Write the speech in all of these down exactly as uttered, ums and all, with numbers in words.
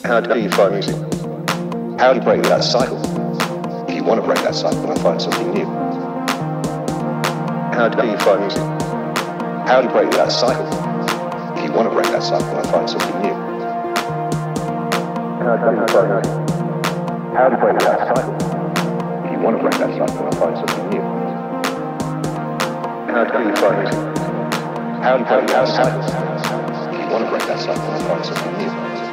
How do you find music? How do you break that cycle? If you want to break that cycle and find something new. How do you find music? How do you break that cycle? If you want to break that cycle and find something new. How do you find music? How do you break that cycle? If you want to break that cycle and find something new. How do you find music? How do you break that cycle? If you want to break that cycle and find something new.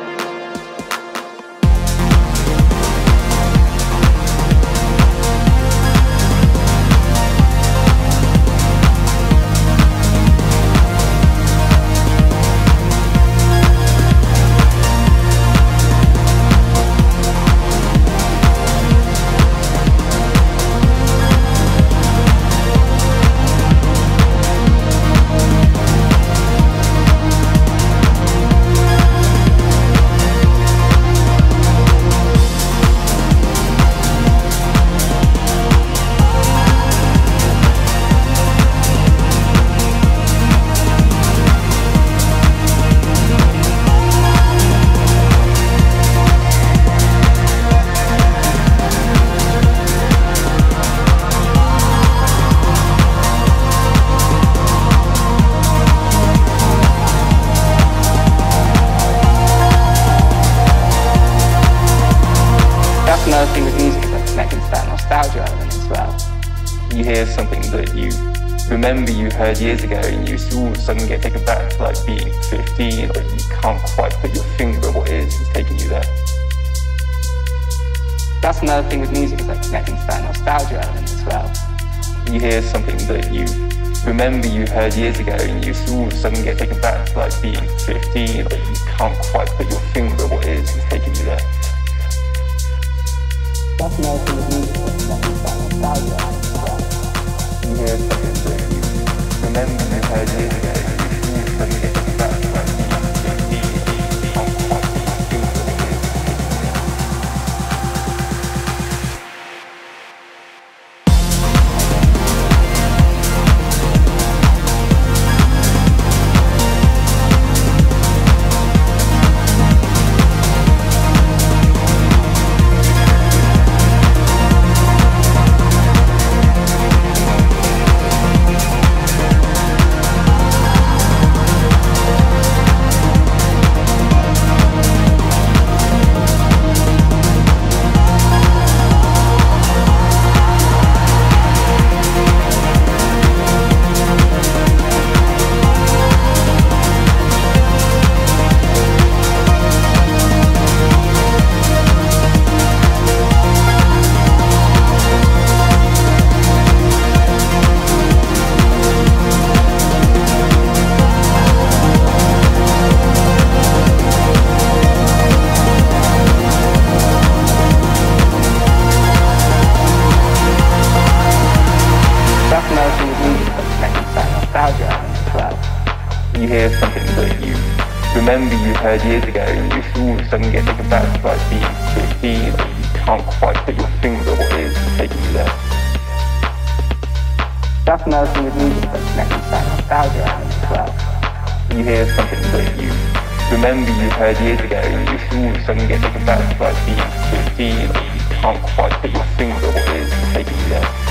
Another thing with music is like connecting to that nostalgia element as well. You hear something that you remember you heard years ago and you all of a sudden get taken back to like being fifteen, but you can't quite put your finger on what it is that's taking you there. That's another thing with music is like connecting to that nostalgia element as well. You hear something that you remember you heard years ago and you all of a sudden get taken back to like being fifteen, but you can't quite put your finger on what it is that's taking you there. That's another thing with music is like connecting to that nostalgia element as well. You hear something that you remember you heard years ago and you all of a sudden get taken back to like being fifteen, but you can't quite put your finger on what it is that's taking you there. You hear something that you remember you heard years ago and you all of a sudden get taken back to like being fifteen, but you can't quite put your finger on what it is that's taking you there. That's another thing with music that's connecting to that nostalgia element as well. You hear something that you remember you heard years ago and you all of a sudden get taken back to like being fifteen, but you can't quite put your finger on what it is that's taking you there.